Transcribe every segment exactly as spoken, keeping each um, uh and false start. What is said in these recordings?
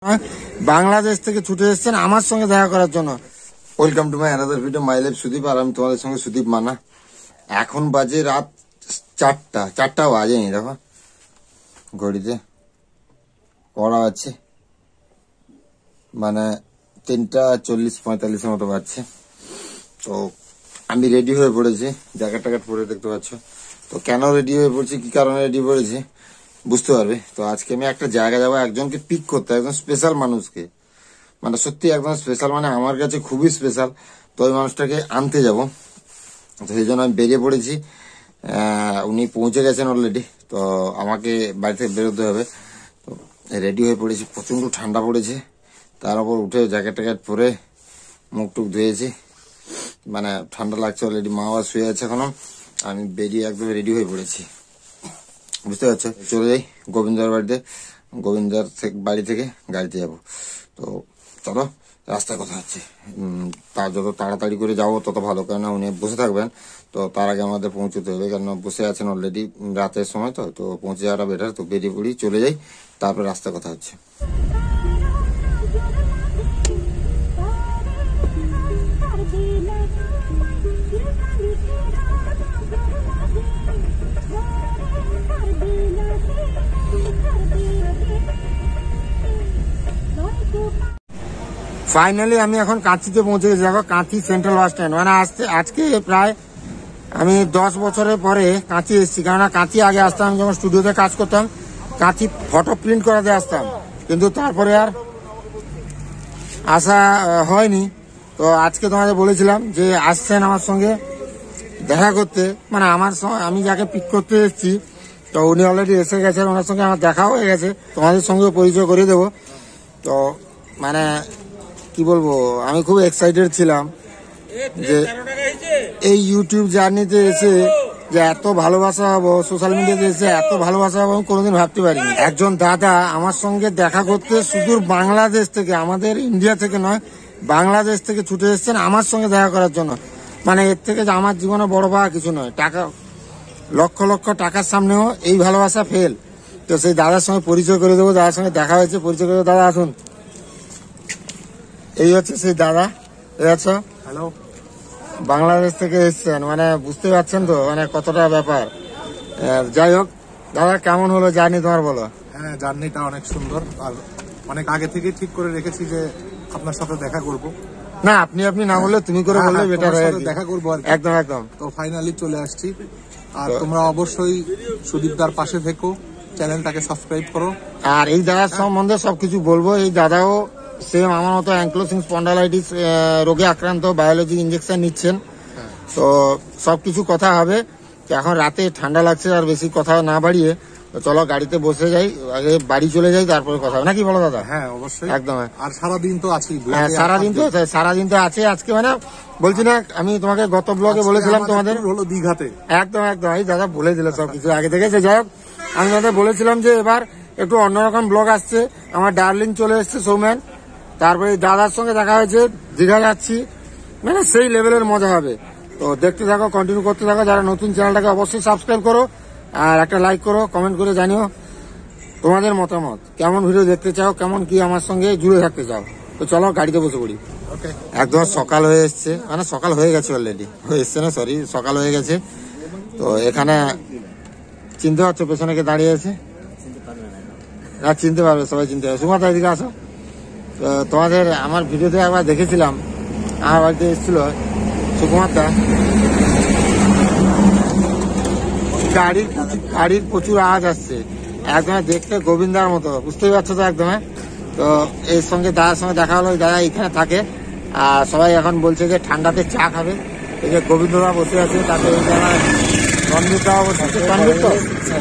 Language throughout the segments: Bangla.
বাংলাদেশ থেকে ছুটে এসেছেন আমার সঙ্গে দেখা করার জন্য। Welcome to my another video, my life Sudip. আর আমি তোমাদের সঙ্গে সুদীপ মানা। এখন বাজে রাত চারটা চারটা বাজেনি, দেখো ঘড়িতে পড়া আছে, মানে তিনটা চল্লিশ পঁয়তাল্লিশের মতো বাজছে। তো আমি রেডি হয়ে পড়েছি, জ্যাকেট ট্যাকেট পরে দেখতে পাচ্ছ। তো কেন রেডি হয়ে পড়ছি, কি কারণে রেডি পড়েছি বুঝতে পারবে। তো আজকে আমি একটা জায়গা যাবো, একজনকে পিক করতে, একদম স্পেশাল মানুষকে, মানে সত্যি একদম স্পেশাল, মানে আমার কাছে খুবই স্পেশাল। তো ওই মানুষটাকে আনতে যাব, তো সেই জন্য আমি বেরিয়ে পড়েছি। উনি পৌঁছে গেছেন অলরেডি, তো আমাকে বাড়ি থেকে বেরোতে হবে। তো রেডি হয়ে পড়েছি, প্রচন্ড ঠান্ডা পড়েছে, তার উপর উঠে জ্যাকেট ট্যাকেট পরে মুখ টুক ধুয়েছি, মানে ঠান্ডা লাগছে অলরেডি। মা বাবা শুয়ে আছে এখনো, আমি বেরিয়ে একদম রেডি হয়ে পড়েছি, বুঝতে পারছো। চলে যাই গোবিন্দার বাড়িতে, গোবিন্দার বাড়ি থেকে গাড়িতে যাব। তো চলো, রাস্তায় কথা হচ্ছে। তা যত তাড়াতাড়ি করে যাবো তত ভালো, কেননা উনি বসে থাকবেন, তো তার আগে আমাদের পৌঁছতে হবে, কেন বসে আছেন অলরেডি রাতের সময়। তো তো পৌঁছে যাওয়াটা বেটার। তো বেরিয়ে পড়ি, চলে যাই, তারপরে রাস্তায় কথা হচ্ছে। ফাইনালি আমি এখন কাঁথিতে পৌঁছে গেছি। দেখো কাঁথি সেন্ট্রাল বাস স্ট্যান্ড, মানে আসতে আজকে প্রায় আমি দশ বছরের পরে কাঁথি এসেছি। কেননা কাঁথি আগে আসতাম যখন স্টুডিওতে কাজ করতাম, কাঁথি ফটো প্রিন্ট করাতে আসতাম, কিন্তু তারপরে আর আসা হয়নি। তো আজকে তোমাদের বলেছিলাম যে আসছেন আমার সঙ্গে দেখা করতে, মানে আমার আমি যাকে পিক করতে এসেছি, তো উনি অলরেডি এসে গেছেন, ওনার সঙ্গে আমার দেখা হয়ে গেছে, তোমাদের সঙ্গে পরিচয় করে দেবো। তো মানে কি বলবো, আমি খুব এক্সাইটেড ছিলাম যে এই ইউটিউব জার্নিতে এসে যে এত ভালোবাসা হবো, সোশ্যাল মিডিয়াতে এসে এত ভালোবাসা হবো আমি কোনোদিন ভাবতে পারিনি। একজন দাদা আমার সঙ্গে দেখা করতে সুদূর বাংলাদেশ থেকে, আমাদের ইন্ডিয়া থেকে নয়, বাংলাদেশ থেকে ছুটে এসেছেন আমার সঙ্গে দেখা করার জন্য। মানে এর থেকে যে আমার জীবনে বড় পাওয়া কিছু নয়। টাকা লক্ষ লক্ষ টাকার সামনেও এই ভালোবাসা ফেল। তো সেই দাদার সঙ্গে পরিচয় করে দেবো, দাদার সঙ্গে দেখা হয়েছে, পরিচয় করে দেবো। দাদা আসুন, এই হচ্ছে সেই দাদা। আচ্ছা, হ্যালো, বাংলাদেশ থেকে এসছেন, মানে বুঝতে পারছেন তো মানে কতটা ব্যাপার। যাই হোক দাদা, কেমন হলো জার্নি তোমার, বলো। হ্যাঁ, জার্নিটা অনেক সুন্দর, আর অনেক আগে থেকে ঠিক করে রেখেছি যে আপনার সাথে দেখা করব। না, আপনি আপনি না বললে তুমি করে বললে বেটার হয়, দেখা করবো আর একদম একদম। তো ফাইনালি চলে আসছি, আর তোমরা অবশ্যই সুদীপদার পাশে থেকো, চ্যানেলটাকে সাবস্ক্রাইব করো। আর এই দাদার সম্বন্ধে সবকিছু বলবো। এই দাদাও সেম আমার মতো অ্যাঙ্কলোসিং স্পন্ডালাইটিস রোগে আক্রান্ত, বায়োলজি ইঞ্জেকশন নিচ্ছেন। তো সবকিছু কথা হবে। এখন রাতে ঠান্ডা লাগছে, আর বেশি কথা না বাড়িয়ে চলো গাড়িতে বসে যাই, আগে বাড়ি চলে যাই, তারপরে কথা হবে, নাকি বলো দাদা? হ্যাঁ অবশ্যই, একদম। আর সারাদিন তো আছি, হ্যাঁ সারাদিন তো সারাদিন তো আছে আজকে, মানে বলছি না আমি তোমাকে গত ব্লগে বলেছিলাম তোমাদের হলো দীঘাতে। একদম একদম, এই দাদা বলে দিল সবকিছু আগে থেকে। সে যাই হোক, আমি তাদের বলেছিলাম যে এবার একটু অন্যরকম ব্লগ আসছে। আমার ডার্লিং চলে এসছে, সৌম্যান, তারপরে দাদার সঙ্গে দেখা হয়েছে, দীঘা যাচ্ছি, মানে সেই লেভেলের মজা হবে। তো দেখতে থাকো, কন্টিনিউ করতে থাকো। যারা নতুন চ্যানেলটাকে অবশ্যই সাবস্ক্রাইব করো, আর একটা লাইক করো, কমেন্ট করে জানিও তোমাদের মতামত, কেমন ভিডিও দেখতে চাও, কেমন কি আমার সঙ্গে জুড়ে থাকতে চাও। তো চলো গাড়িতে বসে পড়ি। একদম সকাল হয়ে এসছে, মানে সকাল হয়ে গেছে অলরেডি, হয়ে এসছে না সরি সকাল হয়ে গেছে। তো এখানে চিনতে পারছো পেছনে কে দাঁড়িয়ে আছে? না, চিনতে পারবে, সবাই চিনতে পারবে। সুমাতা এদিকে আসো। তো তোমাদের আমার ভিডিওতে একবার দেখেছিলাম, আমার বাড়িতে এসেছিল সুকুমারদা। গাড়ির গাড়ির প্রচুর আওয়াজ আসছে, একদম দেখতে গোবিন্দার মতো, বুঝতেই পারছো তো একদম। তো এর সঙ্গে দাদার সঙ্গে দেখা হলো, দাদা এখানে থাকে, আর সবাই এখন বলছে যে ঠান্ডাতে চা খাবে। এই যে গোবিন্দদা বসে আছে, তাকে এই জায়গায় রণবীরদাও বসে আছে, রণবীর তো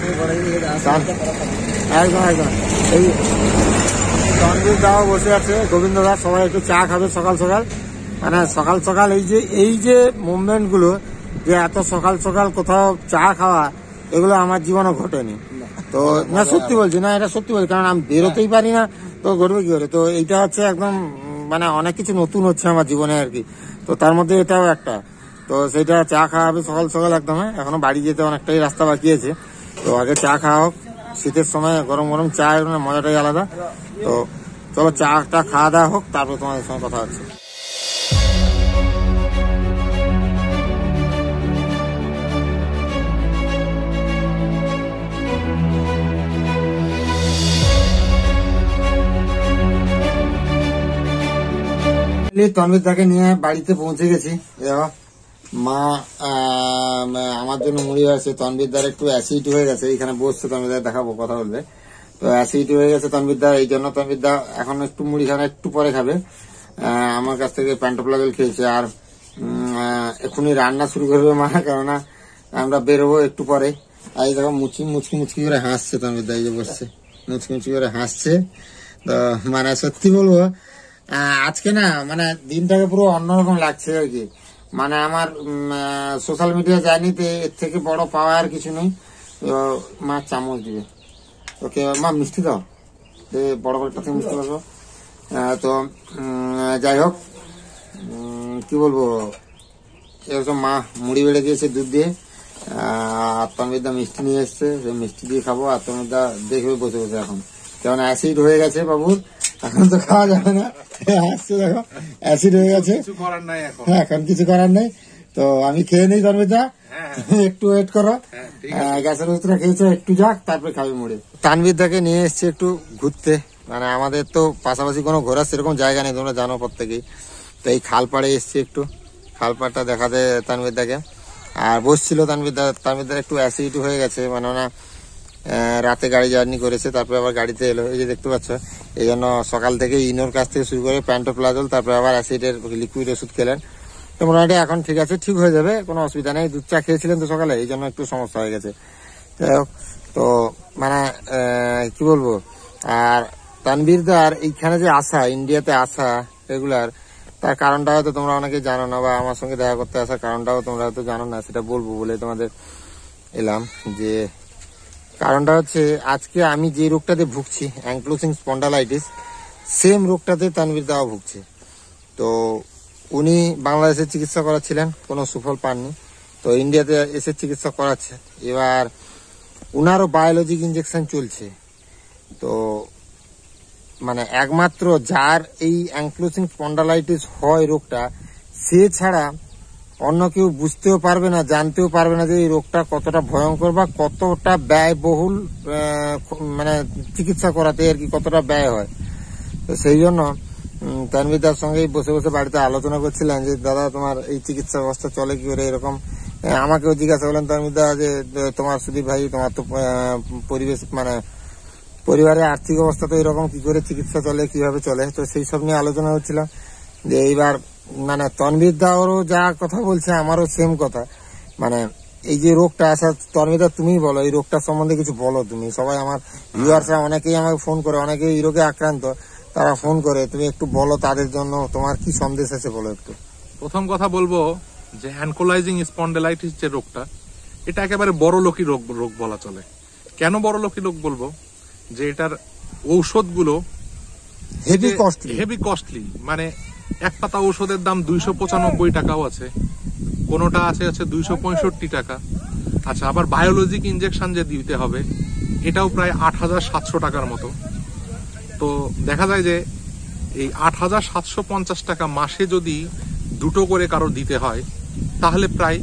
একদম একদম, এই রণবীরদাও বসে আছে, গোবিন্দদা, সবাই একটু চা খাবে সকাল সকাল। মানে সকাল সকাল এই যে এই যে মুভমেন্ট গুলো, যে এত সকাল সকাল কোথাও চা খাওয়া, এগুলো আমার জীবনে ঘটেনি। তো না সত্যি বলছি, না এটা সত্যি বলছি, কারণ আমি বেরোতেই পারি না, তো ঘটবে কি করে। তো এইটা হচ্ছে একদম মানে অনেক কিছু নতুন হচ্ছে আমার জীবনে আর কি। তো তার মধ্যে এটাও একটা। তো সেটা চা খাওয়া হবে সকাল সকাল একদম। এখনো বাড়ি যেতে অনেকটাই রাস্তা বাকি আছে, তো আগে চা খাওয়া হোক। শীতের সময় গরম গরম চা, মজাটাই আলাদা। তো চলো চাটা খাওয়া দাওয়া হোক, তারপর তোমাদের সঙ্গে কথা হচ্ছে। তন্বিতাকে নিয়ে বাড়িতে পৌঁছে গেছি। মা আমার জন্য মুড়ি আছে, তন্বিতার একটু অ্যাসিড হয়ে গেছে, এখানে বসছে, তন্বিতা দেখাবো, কথা বলবে। তো অ্যাসিড হয়ে গেছে তন্বিতা, এই জন্য তন্বিতা এখন একটু মুড়ি খানা একটু পরে খাবে। আমার কাছ থেকে প্যান্টোপ্লাজল খেয়েছে, আর এখনই রান্না শুরু করবে মা, কেননা আমরা বেরোবো একটু পরে। এই দেখো মুচকি মুচকি মুচকি করে হাসছে তন্বিতা, এই যে বসছে মুচকি মুচকি করে হাসছে। তো মানে সত্যি বলবো আজকে না মানে দিনটাকে পুরো অন্যরকম লাগছে আর কি। মানে আমার সোশ্যাল মিডিয়া জার্নিতে এর থেকে বড় পাওয়া আর কিছু নেই। মা চামচ দিবে, ওকে মা মিষ্টি দাও, বড় বড় থেকে মিষ্টি পাবো। তো যাই হোক কি বলবো, এরকম মা মুড়ি বেড়ে দিয়েছে দুধ দিয়ে, আর তন্বিতা মিষ্টি নিয়ে এসছে, মিষ্টি দিয়ে খাবো। আর তন্বিতা দেখবে বসে বসে এখন, কেমন অ্যাসিড হয়ে গেছে বাবুর, এখন তো খাওয়া যাবে না। আসছে দেখো অ্যাসিড হয়ে গেছে, হ্যাঁ এখন কিছু করার নেই। তো আমি খেয়ে নিই তন্বিতা, একটু ওয়েট করো, গ্যাসের ওষুধটা খেয়েছো, একটু যাক তারপরে খাবি মুড়ি। তানবিদাকে নিয়ে এসছে একটু ঘুরতে, মানে আমাদের তো পাশাপাশি কোনো ঘোরার সেরকম জায়গা নেই, তোমরা জানো প্রত্যেকেই। তো এই খালপাড়ে এসছে, একটু খালপাড়টা দেখাতে তানবিদাকে। আর বসছিল তানবিদা, তানবিদার একটু অ্যাসিড হয়ে গেছে, মানে না রাতে গাড়ি জার্নি করেছে, তারপরে আবার গাড়িতে এলো, এই যে দেখতে পাচ্ছ। এই জন্য সকাল থেকে ইনোর কাছ থেকে শুরু করে প্যান্টোপ্লাজল, তারপরে আবার অ্যাসিডের লিকুইড ওষুধ খেলেন। তো মোটামুটি এখন ঠিক আছে, ঠিক হয়ে যাবে, কোনো অসুবিধা নেই। দুধ চা খেয়েছিলেন তো সকালে, এই জন্য একটু সমস্যা হয়ে গেছে। যাই হোক, তো মানে কি বলবো, আর তানবীরদার এইখানে যে আসা, ইন্ডিয়াতে আসা রেগুলার, তার কারণটা হয়তো তোমরা অনেকে জানো না, বা আমার সঙ্গে দেখা করতে আসার কারণটাও তোমরা হয়তো জানো না, সেটা বলবো বলে তোমাদের এলাম। যে কারণটা হচ্ছে, আজকে আমি যে রোগটাতে ভুগছি, অ্যাঙ্কলোজিং স্পন্ডালাইটিস, সেম রোগটাতে তানবীরদাও ভুগছে। তো উনি বাংলাদেশে চিকিৎসা করাচ্ছিলেন, কোনো সুফল পাননি, তো ইন্ডিয়াতে এসে চিকিৎসা করাচ্ছে। এবার উনারও বায়োলজিক ইঞ্জেকশন চলছে। তো মানে একমাত্র যার এই অ্যাঙ্কলোজিং স্পন্ডালাইটিস হয় রোগটা, সে ছাড়া অন্য কেউ বুঝতেও পারবে না, জানতেও পারবে না যে এই রোগটা কতটা ভয়ঙ্কর বা কতটা ব্যয়বহুল, মানে চিকিৎসা করাতে আর কি কতটা ব্যয় হয়। তো সেই জন্য তানবীরদার সঙ্গে বসে বসে বাড়িতে আলোচনা করছিলেন যে দাদা তোমার এই চিকিৎসা ব্যবস্থা চলে কি করে, এরকম আমাকেও জিজ্ঞাসা করলেন তানবীরদা যে তোমার সুদীপ ভাই, তোমার তো পরিবেশ মানে পরিবারের আর্থিক অবস্থা তো এরকম, কি করে চিকিৎসা চলে, কিভাবে চলে। তো সেই সব নিয়ে আলোচনা হচ্ছিল। যে এইবার মানে তন্বীরদা ওরও যা কথা বলছে, আমারও সেম কথা। মানে এই যে রোগটা আসা, তন্বীরদা তুমি বলো এই রোগটা সম্বন্ধে কিছু বলো তুমি। সবাই আমার ভিউয়ার্সরা অনেকেই আমাকে ফোন করে, অনেকেই এই রোগে আক্রান্ত, তারা ফোন করে, তুমি একটু বলো তাদের জন্য, তোমার কি সন্দেশ আছে বলো একটু। প্রথম কথা বলবো যে অ্যানকোলাইজিং স্পন্ডালাইটিস যে রোগটা, এটা একেবারে বড় লোকই রোগ রোগ বলা চলে। কেন বড় লোকই রোগ বলবো, যে এটার ঔষধগুলো হেভি কস্টলি, হেভি কস্টলি। মানে এক পাতা ঔষধের দাম দুইশো পঁচানব্বই টাকাও আছে, কোনোটা আছে আছে দুইশো পঁয়ষট্টি টাকা। আচ্ছা, আবার বায়োলজিক ইঞ্জেকশন যে দিতে হবে, এটাও প্রায় আট হাজার সাতশো টাকার মতো। তো দেখা যায় যে এই আট হাজার সাতশো পঞ্চাশ টাকা মাসে যদি দুটো করে কারো দিতে হয়, তাহলে প্রায়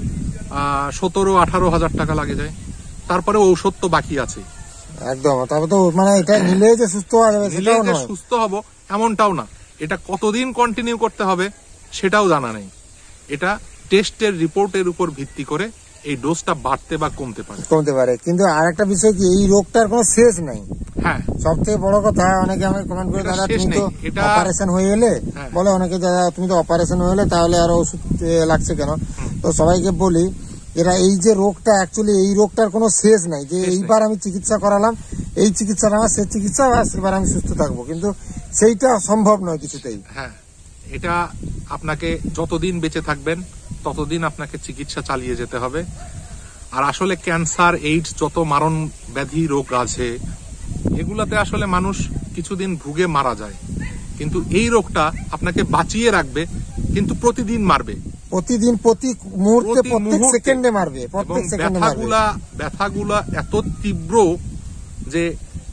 আহ সতেরো আঠারো হাজার টাকা লাগে যায়। তারপরে ঔষধ তো বাকি আছে একদম। তারপর তো মানে এটা নিলে যে সুস্থ হবে, সেটাও নয়, সুস্থ হব এমনটাও না। এটা কতদিন কন্টিনিউ করতে হবে সেটাও জানা নেই। এটা টেস্টের রিপোর্টের উপর ভিত্তি করে এই ডোজটা বাড়তে বা কমতে পারে কমতে পারে কিন্তু আর একটা বিষয় কি, এই রোগটার কোনো শেষ নাই। হ্যাঁ, সব থেকে বড় কথা, অনেকে আমাকে কমেন্ট করে দাদা তুমি তো অপারেশন হয়ে এলে, বলে অনেকে দাদা তুমি তো অপারেশন হয়ে এলে, তাহলে আরো ওষুধ লাগছে কেন। তো সবাইকে বলি, এরা এই যে রোগটা, অ্যাকচুয়ালি এই রোগটার কোনো শেষ নাই, যে এইবার আমি চিকিৎসা করালাম, এই চিকিৎসাটা আমার শেষ চিকিৎসা, এবার আমি সুস্থ থাকবো, কিন্তু সেইটা সম্ভব নয় কিছুতেই। হ্যাঁ, এটা আপনাকে যতদিন বেঁচে থাকবেন ততদিন আপনাকে চিকিৎসা চালিয়ে যেতে হবে। আর আসলে ক্যান্সার, এইডস, যত মারণ ব্যাধি রোগ আছে, এগুলাতে আসলে মানুষ কিছুদিন ভুগে মারা যায়, কিন্তু এই রোগটা আপনাকে বাঁচিয়ে রাখবে, কিন্তু প্রতিদিন মারবে, প্রতিদিন প্রতি মুহূর্তে প্রত্যেক সেকেন্ডে মারবে, প্রত্যেক সেকেন্ডে মারবে। ব্যথাগুলা ব্যথাগুলা এত তীব্র যে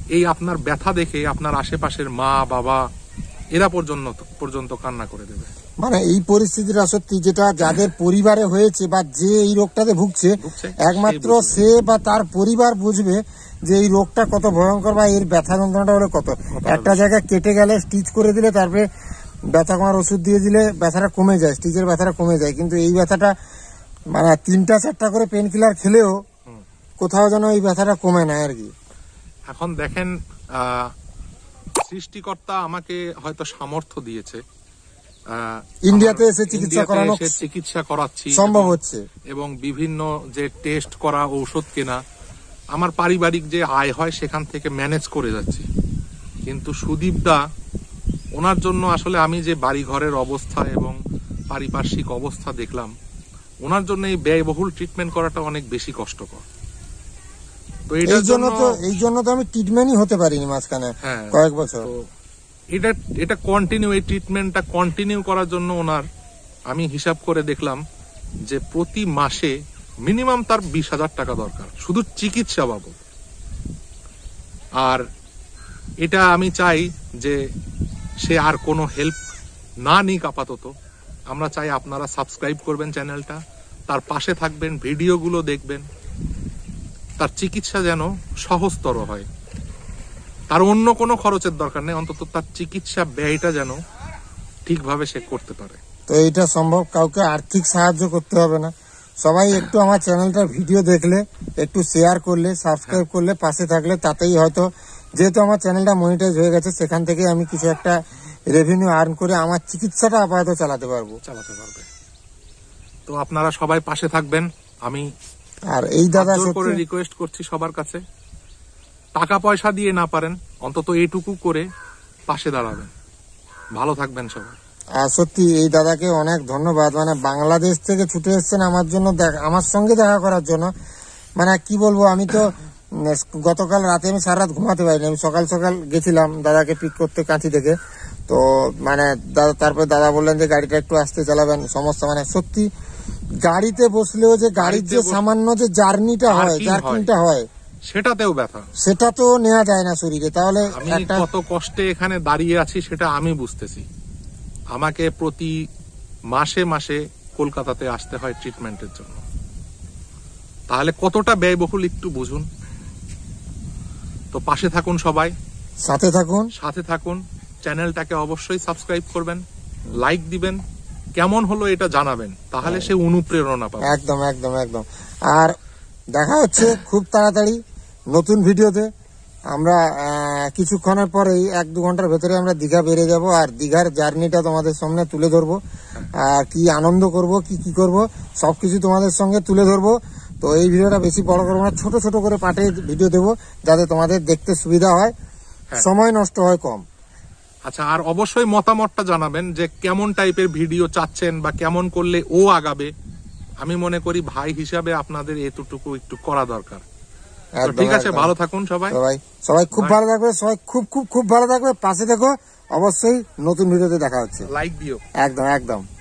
এই আপনার ব্যথা দেখে আপনার আশেপাশের মা বাবা এরা পর্যন্ত পর্যন্ত কান্না করে দেবে। মানে এই পরিস্থিতিটা সত্যি, যেটা যাদের পরিবারে হয়েছে বা যে এই রোগটাতে ভুগছে একমাত্র সে বা তার পরিবার বুঝবে যে এই রোগটা কত ভয়ঙ্কর বা এর ব্যথা যন্ত্রণাটা হলে কত। একটা জায়গায় কেটে গেলে স্টিচ করে দিলে, তারপরে ব্যথা কমার ওষুধ দিয়ে দিলে ব্যথাটা কমে যায়, স্টিচের ব্যথাটা কমে যায়, কিন্তু এই ব্যথাটা মানে তিনটা চারটা করে পেন কিলার খেলেও কোথাও যেন এই ব্যথাটা কমে না আর কি। এখন দেখেন, আহ সৃষ্টিকর্তা আমাকে হয়তো সামর্থ্য দিয়েছে, ইন্ডিয়াতে এসে চিকিৎসা করানো চিকিৎসা করাচ্ছি সম্ভব হচ্ছে, এবং বিভিন্ন যে টেস্ট করা, ঔষধ কেনা, আমার পারিবারিক যে আয় হয় সেখান থেকে ম্যানেজ করে যাচ্ছি। কিন্তু সুদীপদা, ওনার জন্য আসলে আমি যে বাড়ি ঘরের অবস্থা এবং পারিপার্শ্বিক অবস্থা দেখলাম, ওনার জন্য এই ব্যয়বহুল ট্রিটমেন্ট করাটা অনেক বেশি কষ্টকর। তো এই জন্য তো এই জন্য তো আমি ট্রিটমেন্টই হতে পারিনি মাঝখানে কয়েক বছর। এটা এটা কন্টিনিউ, এই ট্রিটমেন্টটা কন্টিনিউ করার জন্য ওনার আমি হিসাব করে দেখলাম যে প্রতি মাসে মিনিমাম তার বিশ হাজার টাকা দরকার শুধু চিকিৎসা বাবদ। আর এটা আমি চাই যে সে আর কোনো হেল্প না নিক আপাতত। আমরা চাই আপনারা সাবস্ক্রাইব করবেন চ্যানেলটা, তার পাশে থাকবেন, ভিডিওগুলো দেখবেন, তার চিকিৎসা যেন সহজতর হয়। তার অন্য কোনো খরচের দরকার নেই, অন্তত তার চিকিৎসা ব্যয়টা যেন ঠিকভাবে সে করতে পারে। তো এইটা সম্ভব, কাউকে আর্থিক সাহায্য করতে হবে না। সবাই একটু আমার চ্যানেলটার ভিডিও দেখলে, একটু শেয়ার করলে, সাবস্ক্রাইব করলে, পাশে থাকলে, তাতেই হয়তো, যেহেতু আমার চ্যানেলটা মনিটাইজ হয়ে গেছে, সেখান থেকে আমি কিছু একটা রেভিনিউ আর্ন করে আমার চিকিৎসাটা আপাতত চালাতে পারবো চালাতে পারবে তো আপনারা সবাই পাশে থাকবেন। আমি আর এই দাদা করে রিকোয়েস্ট করছি সবার কাছে, টাকা পয়সা দিয়ে না পারেন অন্তত এইটুকু করে পাশে দাঁড়াবেন। ভালো থাকবেন সবাই। আর সত্যি এই দাদাকে অনেক ধন্যবাদ, মানে বাংলাদেশ থেকে ছুটে এসছেন আমার জন্য, আমার সঙ্গে দেখা করার জন্য। মানে কি বলবো, আমি তো গতকাল রাতে আমি সারা রাত ঘুমাতে পারিনি, আমি সকাল সকাল গেছিলাম দাদাকে পিক করতে কাঁথি থেকে। তো মানে দাদা, তারপরে দাদা বললেন যে গাড়িটা একটু আস্তে চালাবেন, সমস্যা মানে সত্যি গাড়িতে বসলেও যে গাড়ির যে সামান্য যে জার্নিটা হয়, জার্কিংটা হয়, সেটাতেও ব্যথা, সেটা তো নেওয়া যায় না শরীরে। তাহলে আমি কত কষ্টে এখানে দাঁড়িয়ে আছি সেটা আমি বুঝতেছি। আমাকে প্রতি মাসে মাসে কলকাতাতে আসতে হয় ট্রিটমেন্টের জন্য, তাহলে কতটা ব্যয়বহুল একটু বুঝুন। তো পাশে থাকুন সবাই, সাথে থাকুন সাথে থাকুন চ্যানেলটাকে অবশ্যই সাবস্ক্রাইব করবেন, লাইক দিবেন, কেমন হলো এটা জানাবেন, তাহলে সে অনুপ্রেরণা পাবে। একদম একদম একদম। আর দেখা হচ্ছে খুব তাড়াতাড়ি নতুন ভিডিওতে। আমরা কিছুক্ষণের পরেই, এক দু ঘন্টার ভেতরে আমরা দীঘা বেরিয়ে যাব, আর দীঘার জার্নিটা তোমাদের সামনে তুলে ধরবো, আর কি আনন্দ করব, কি কি করব, সবকিছু তোমাদের সঙ্গে তুলে ধরবো। তো এই ভিডিওটা বেশি বড় করবো না, ছোট ছোট করে পার্টে ভিডিও দেবো, যাতে তোমাদের দেখতে সুবিধা হয়, সময় নষ্ট হয় কম। আচ্ছা, আর অবশ্যই মতামতটা জানাবেন যে কেমন টাইপের ভিডিও চাচ্ছেন বা কেমন করলে ও আগাবে। আমি মনে করি ভাই হিসাবে আপনাদের এতটুকু একটু করা দরকার। ঠিক আছে, ভালো থাকুন সবাই, সবাই সবাই খুব ভালো থাকবে, সবাই খুব খুব খুব ভালো থাকবে, পাশে দেখো, অবশ্যই নতুন ভিডিওতে দেখা হচ্ছে, লাইক দিও। একদম একদম।